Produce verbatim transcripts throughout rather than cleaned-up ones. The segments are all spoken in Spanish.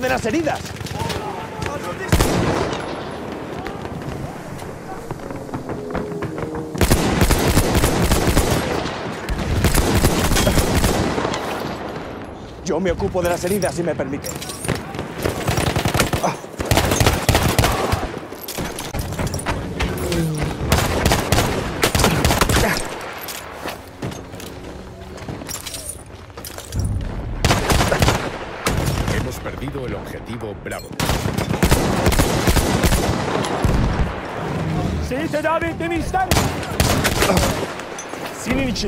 de las heridas. Yo me ocupo de las heridas, si me permite. Hemos perdido el objetivo Bravo. Seni tedavi etmemi ister misin? Senin için.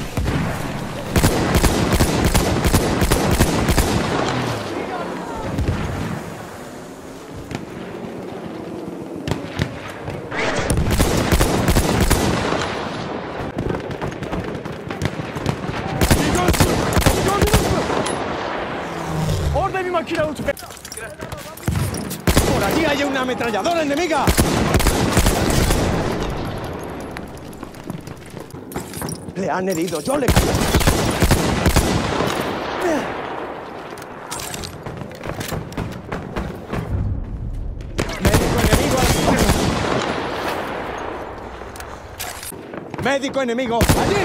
Orada bir makinalı tüfek. Por allí hay una ametralladora enemiga. Le han herido, yo le... Médico enemigo. Médico enemigo, allí.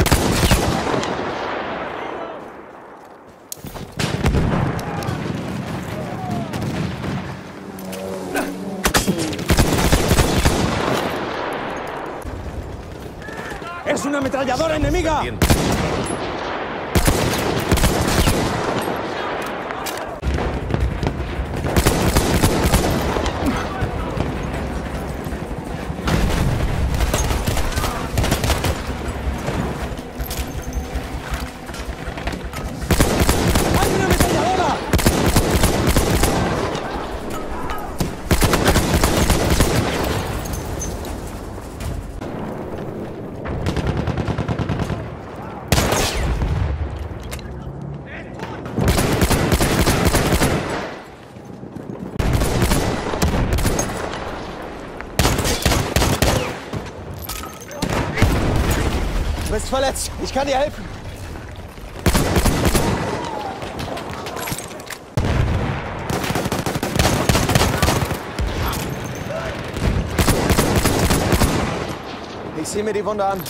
¡Es una ametralladora enemiga! Du bist verletzt. Ich kann dir helfen. Ich sehe mir die Wunde an.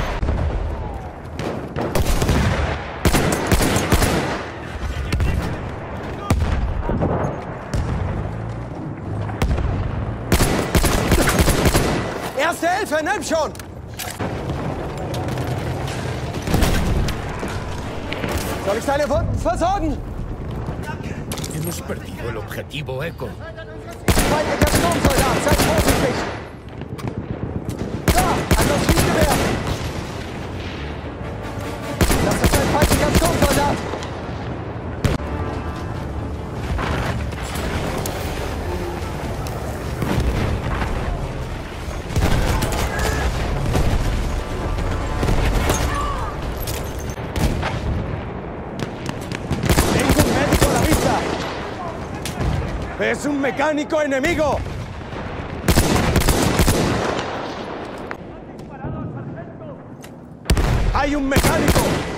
Erste Hilfe, nimm schon! Soll ich deine Wunden versorgen? Hemos perdido el objetivo Echo. Feindlicher Sturmsoldat, seid vorsichtig! Da, an das Schießgewehr! Das ist ein feindlicher Sturmsoldat! ¡Es un mecánico enemigo! ¡Hay un mecánico!